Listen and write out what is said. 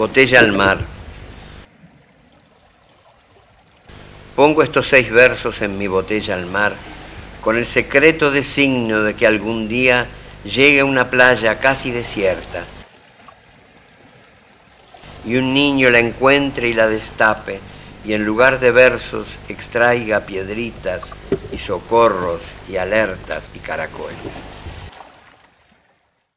Botella al mar. Pongo estos 6 versos en mi botella al mar, con el secreto designio de que algún día llegue a una playa casi desierta y un niño la encuentre y la destape, y en lugar de versos extraiga piedritas y socorros y alertas y caracoles.